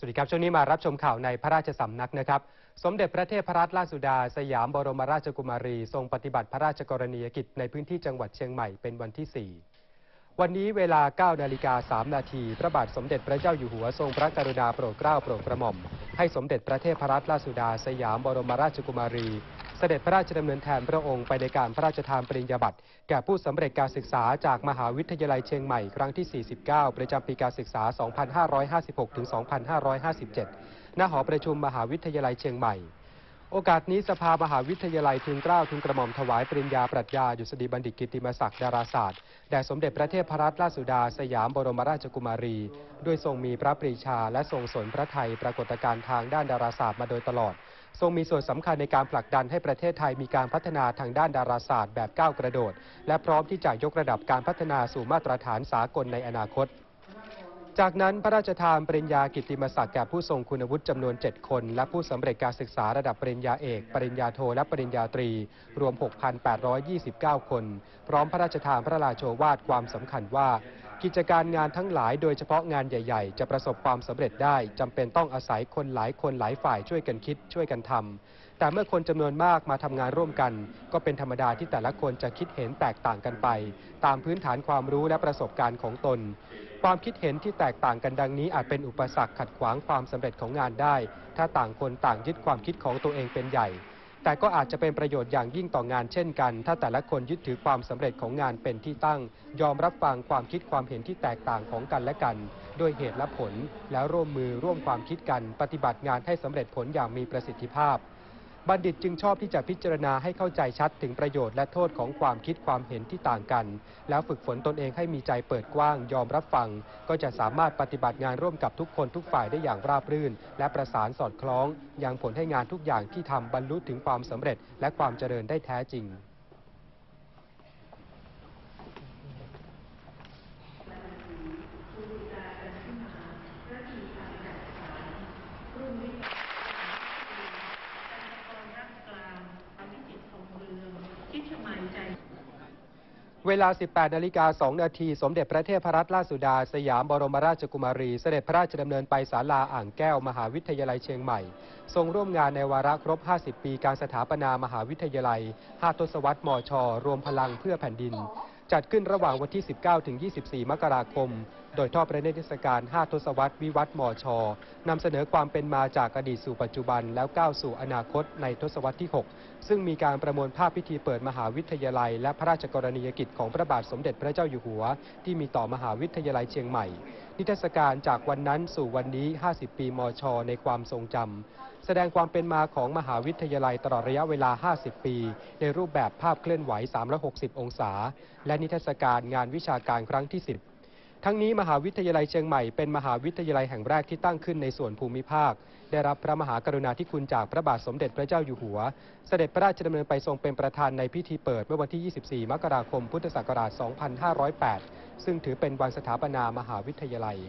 วัสดีครับช่วงนี้มารับชมข่าวในพระราชสำนักนะครับสมเด็จพระเทพรัตนราชสุดาสยามบรมราชกุมารีทรงปฏิบัติพระราชกรณียกิจในพื้นที่จังหวัดเชียงใหม่เป็นวันที่ 4 วันนี้เวลา 9:03 นาทีพระบาทสมเด็จพระเจ้าอยู่หัวทรงพระกรุณาโปรดเกล้าโปรดกระหม่อมให้สมเด็จพระเทพรัตนราชสุดาสยามบรมราชกุมารีเสด็จพระราชดำเนินแทนพระองค์ไปในการพระราชทานปริญญาบัตรแก่ผู้สำเร็จการศึกษาจากมหาวิทยาลัยเชียงใหม่ครั้งที่ 49 ประจำปีการศึกษา 2556 ถึง 2557 ณ หอประชุมมหาวิทยาลัยเชียงใหม่โอกาสนี้สภามหาวิทยาลัยทูลเกล้าทูลกระหม่อมถวายปริญญาปรัชญาดุษฎีบัณฑิตกิตติมศักดิ์ดาราศาสตร์แด่สมเด็จพระเทพรัตนราชสุดาสยามบรมราชกุมารีด้วยทรงมีพระปรีชาและทรงสนพระทัยปรากฏการณ์ทางด้านดาราศาสตร์มาโดยตลอดทรงมีส่วนสำคัญในการผลักดันให้ประเทศไทยมีการพัฒนาทางด้านดาราศาสตร์แบบก้าวกระโดดและพร้อมที่จะยกระดับการพัฒนาสู่มาตรฐานสากลในอนาคตจากนั้นพระราชทานปริญญากิตติมศักดิ์แก่ผู้ทรงคุณวุฒิจำนวน 7 คนและผู้สำเร็จการศึกษาระดับปริญญาเอกปริญญาโทและปริญญาตรีรวม 6,829 คนพร้อมพระราชทานพระราโชวาทความสำคัญว่ากิจการงานทั้งหลายโดยเฉพาะงานใหญ่ๆจะประสบความสำเร็จได้จำเป็นต้องอาศัยคนหลายฝ่ายช่วยกันคิดช่วยกันทำแต่เมื่อคนจำนวนมากมาทำงานร่วมกันก็เป็นธรรมดาที่แต่ละคนจะคิดเห็นแตกต่างกันไปตามพื้นฐานความรู้และประสบการณ์ของตนความคิดเห็นที่แตกต่างกันดังนี้อาจเป็นอุปสรรคขัดขวางความสำเร็จของงานได้ถ้าต่างคนต่างยึดความคิดของตัวเองเป็นใหญ่แต่ก็อาจจะเป็นประโยชน์อย่างยิ่งต่องานเช่นกันถ้าแต่ละคนยึดถือความสำเร็จของงานเป็นที่ตั้งยอมรับฟังความคิดความเห็นที่แตกต่างของกันและกันด้วยเหตุและผลแล้วร่วมมือร่วมความคิดกันปฏิบัติงานให้สำเร็จผลอย่างมีประสิทธิภาพบัณฑิตจึงชอบที่จะพิจารณาให้เข้าใจชัดถึงประโยชน์และโทษของความคิดความเห็นที่ต่างกันแล้วฝึกฝนตนเองให้มีใจเปิดกว้างยอมรับฟังก็จะสามารถปฏิบัติงานร่วมกับทุกคนทุกฝ่ายได้อย่างราบรื่นและประสานสอดคล้องยังผลให้งานทุกอย่างที่ทำบรรลุถึงความสำเร็จและความเจริญได้แท้จริงเวลา 18:02 นาทีสมเด็จพระเทพรัตนราชสุดาสยามบรมราชกุมารีเสด็จพระราชดำเนินไปศาลาอ่างแก้วมหาวิทยาลัยเชียงใหม่ทรงร่วมงานในวาระครบ 50 ปีการสถาปนามหาวิทยาลัย 5 ทศวรรษ มช.รวมพลังเพื่อแผ่นดินจัดขึ้นระหว่างวันที่ 19 ถึง 24 มกราคมโดยทอดพระเนตรเทศกาล 5 ทศวรรษวิวัฒน์ มช.นำเสนอความเป็นมาจากอดีตสู่ปัจจุบันแล้วก้าวสู่อนาคตในทศวรรษที่ 6 ซึ่งมีการประมวลภาพพิธีเปิดมหาวิทยาลัยและพระราชกรณียกิจของพระบาทสมเด็จพระเจ้าอยู่หัวที่มีต่อมหาวิทยาลัยเชียงใหม่นิทรรศการจากวันนั้นสู่วันนี้ 50 ปี มช.ในความทรงจำแสดงความเป็นมาของมหาวิทยาลัยตลอดระยะเวลา 50 ปีในรูปแบบภาพเคลื่อนไหว 360 องศาและนิทรรศการงานวิชาการครั้งที่ 10 ทั้งนี้มหาวิทยาลัยเชียงใหม่เป็นมหาวิทยาลัยแห่งแรกที่ตั้งขึ้นในส่วนภูมิภาคได้รับพระมหากรุณาธิคุณจากพระบาทสมเด็จพระเจ้าอยู่หัวเสด็จพระราชดำเนินไปทรงเป็นประธานในพิธีเปิดเมื่อวันที่ 24 มกราคม พุทธศักราช 2508 ซึ่งถือเป็นวันสถาปนามหาวิทยาลัย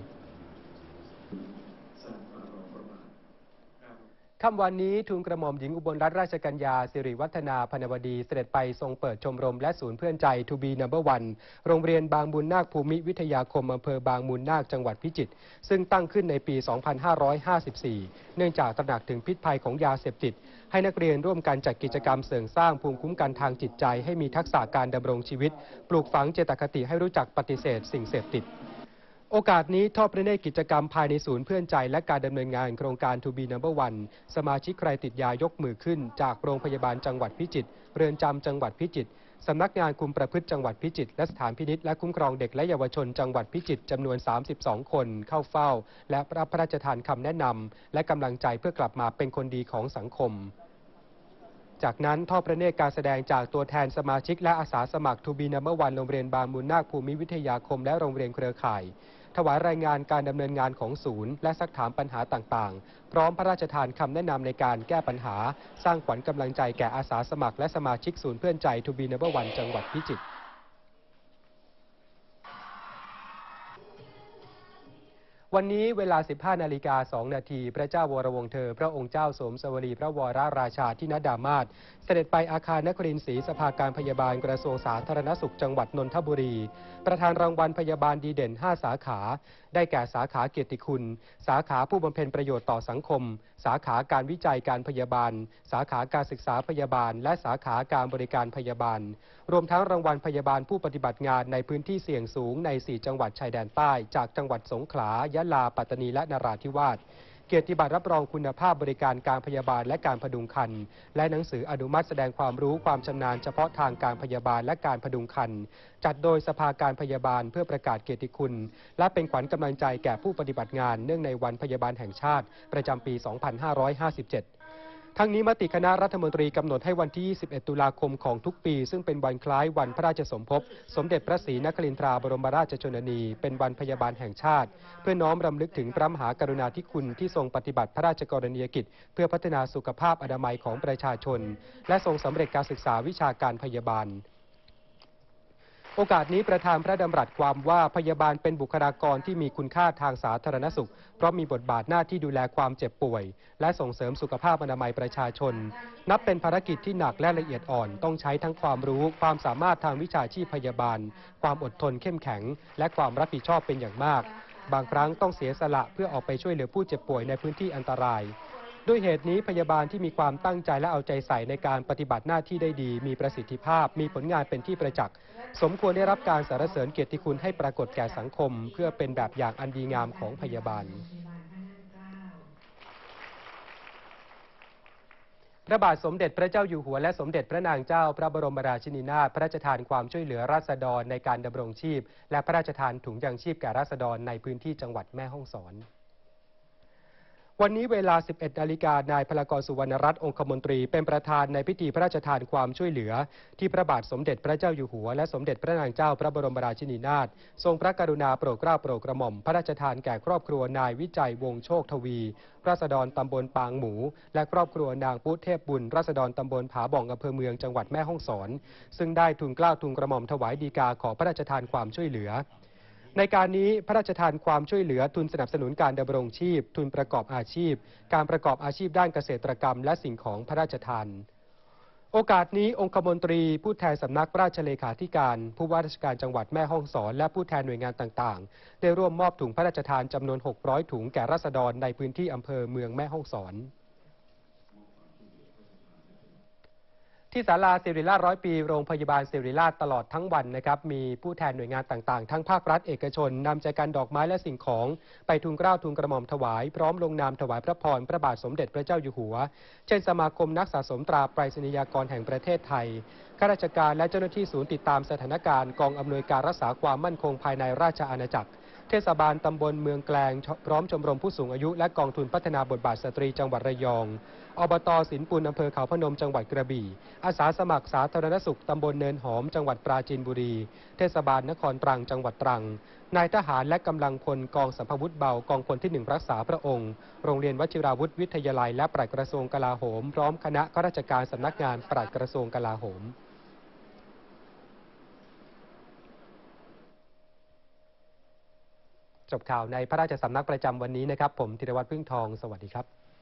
ค่ำวันนี้ทูลกระหม่อมหญิงอุบลรัตนราชกัญญาสิริวัฒนาพนวดีเสด็จไปทรงเปิดชมรมและศูนย์เพื่อนใจทูบีนัมเบอร์วันโรงเรียนบางมูลนาคภูมิวิทยาคมอำเภอบางมูลนาคจังหวัดพิจิตรซึ่งตั้งขึ้นในปี 2554 เนื่องจากตระหนักถึงพิษภัยของยาเสพติดให้นักเรียนร่วมกันจัดกิจกรรมเสริมสร้างภูมิคุ้มกันทางจิตใจให้มีทักษะการดำรงชีวิตปลูกฝังเจตคติให้รู้จักปฏิเสธสิ่งเสพติดโอกาสนี้ทอดพระเนตรกิจกรรมภายในศูนย์เพื่อนใจและการดำเนินงานโครงการ To Be Number One สมาชิกใครติดยายกมือขึ้นจากโรงพยาบาลจังหวัดพิจิตรเรือนจำจังหวัดพิจิตรสำนักงานคุมประพฤติจังหวัดพิจิตรและสถานพินิจและคุ้มครองเด็กและเยาวชนจังหวัดพิจิตรจำนวน 32 คนเข้าเฝ้าและรับพระราชทานคำแนะนำและกำลังใจเพื่อกลับมาเป็นคนดีของสังคมจากนั้นทอดพระเนตรการแสดงจากตัวแทนสมาชิกและอาสาสมัคร To Be Number One โรงเรียนบางมูลนาคภูมิวิทยาคมและโรงเรียนเครือข่ายถวายรายงานการดำเนินงานของศูนย์และซักถามปัญหาต่างๆพร้อมพระราชทานคำแนะนำในการแก้ปัญหาสร้างขวัญกำลังใจแก่อาสาสมัครและสมาชิกศูนย์เพื่อนใจ To Be Number One จังหวัดพิจิตรวันนี้เวลา 15:02 นาทีพระเจ้าวรวงศ์เธอพระองค์เจ้าสมสวรีพระวรราชาธินดามาศเสด็จไปอาคารนครินทร์ศรีสภาการพยาบาลกระทรวงสาธารณสุขจังหวัดนนทบุรีประธานรางวัลพยาบาลดีเด่น 5 สาขาได้แก่สาขาเกียรติคุณสาขาผู้บำเพ็ญประโยชน์ต่อสังคมสาขาการวิจัยการพยาบาลสาขาการศึกษาพยาบาลและสาขาการบริการพยาบาลรวมทั้งรางวัลพยาบาลผู้ปฏิบัติงานในพื้นที่เสี่ยงสูงใน 4 จังหวัดชายแดนใต้จากจังหวัดสงขลายะลาปัตตานีและนราธิวาสเกียรติบัตรรับรองคุณภาพบริการการพยาบาลและการพดุงครรภ์และหนังสืออนุมัติแสดงความรู้ความชำนาญเฉพาะทางการพยาบาลและการพดุงครรภ์จัดโดยสภาการพยาบาลเพื่อประกาศเกียรติคุณและเป็นขวัญกำลังใจแก่ผู้ปฏิบัติงานเนื่องในวันพยาบาลแห่งชาติประจำปี 2557ทั้งนี้มติคณะรัฐมนตรีกำหนดให้วันที่ 21 ตุลาคมของทุกปีซึ่งเป็นวันคล้ายวันพระราชสมภพสมเด็จพระศรีนครินทราบรมราชชนนีเป็นวันพยาบาลแห่งชาติเพื่อน้อมรำลึกถึงพระมหากรุณาธิคุณที่ทรงปฏิบัติพระราชกรณียกิจเพื่อพัฒนาสุขภาพอนามัยของประชาชนและทรงสำเร็จการศึกษาวิชาการพยาบาลโอกาสนี้ประธานพระดำรัสความว่าพยาบาลเป็นบุคลากรที่มีคุณค่าทางสาธารณสุขเพราะมีบทบาทหน้าที่ดูแลความเจ็บป่วยและส่งเสริมสุขภาพอนามัยประชาชนนับเป็นภารกิจที่หนักและละเอียดอ่อนต้องใช้ทั้งความรู้ความสามารถทางวิชาชีพพยาบาลความอดทนเข้มแข็งและความรับผิดชอบเป็นอย่างมากบางครั้งต้องเสียสละเพื่อออกไปช่วยเหลือผู้เจ็บป่วยในพื้นที่อันตรายด้วยเหตุนี้พยาบาลที่มีความตั้งใจและเอาใจใส่ในการปฏิบัติหน้าที่ได้ดีมีประสิทธิภาพมีผลงานเป็นที่ประจักษ์สมควรได้รับการสรรเสริญเกียรติคุณให้ปรากฏแก่สังคมเพื่อเป็นแบบอย่างอันดีงามของพยาบาลพระบาทสมเด็จพระเจ้าอยู่หัวและสมเด็จพระนางเจ้าพระบรมราชินีนาถพระราชทานความช่วยเหลือราษฎรในการดำรงชีพและพระราชทานถุงยางชีพแก่ราษฎรในพื้นที่จังหวัดแม่ฮ่องสอนวันนี้เวลา 11 นาฬิกานายพลากร สุวรรณรัตน์องคมนตรีเป็นประธานในพิธีพระราชทานความช่วยเหลือที่พระบาทสมเด็จพระเจ้าอยู่หัวและสมเด็จพระนางเจ้าพระบรมราชินีนาถทรงพระกรุณาโปรดเกล้าโปรดกระหม่อมพระราชทานแก่ครอบครัวนายวิจัยวงศ์โชคทวีราษฎรตำบลปางหมูและครอบครัวนางพุทธเทพบุญราษฎรตำบลผาบ่องอำเภอเมืองจังหวัดแม่ฮ่องสอนซึ่งได้ทูลเกล้าทูลกระหม่อมถวายฎีกาขอพระราชทานความช่วยเหลือในการนี้พระราชทานความช่วยเหลือทุนสนับสนุนการดำรงชีพทุนประกอบอาชีพการประกอบอาชีพด้านเกษตรกรรมและสิ่งของพระราชทานโอกาสนี้องคมนตรีผู้แทนสำนักราชเลขาธิการผู้ว่าราชการจังหวัดแม่ฮ่องสอนและผู้แทนหน่วยงานต่างๆได้ร่วมมอบถุงพระราชทานจำนวน600ถุงแก่ราษฎรในพื้นที่อำเภอเมืองแม่ฮ่องสอนที่ศาลาศิริราช100 ปีโรงพยาบาลศิริราชตลอดทั้งวันนะครับมีผู้แทนหน่วยงานต่างๆทั้งภาครัฐเอกชนนำใจกันดอกไม้และสิ่งของไปทูลเกล้าทูลกระหม่อมถวายพร้อมลงนามถวายพระพรพระบาทสมเด็จพระเจ้าอยู่หัวเช่นสมาคมนักสะสมตราไปรษณียากรแห่งประเทศไทยข้าราชการและเจ้าหน้าที่ศูนย์ติดตามสถานการณ์กองอำนวยการรักษาความมั่นคงภายในราชอาณาจักรเทศบาลตำบลเมืองแกลงพร้อมชมรมผู้สูงอายุและกองทุนพัฒนาบทบาทสตรีจังหวัดระยองอบต.สินปุลอำเภอเขาพนมจังหวัดกระบี่อาสาสมัครสาธารณสุขตำบลเนินหอมจังหวัดปราจีนบุรีเทศบาลนครตรังจังหวัดตรังนายทหารและกำลังพลกองสัมภวุธเบากองพลที่ 1รักษาพระองค์โรงเรียนวชิราวุธวิทยาลัยและปลัดกระทรวงกลาโหมพร้อมคณะข้าราชการสำนักงานปลัดกระทรวงกลาโหมจบข่าวในพระราชสำนักประจำวันนี้นะครับผมธีรวัฒน์พึ่งทองสวัสดีครับ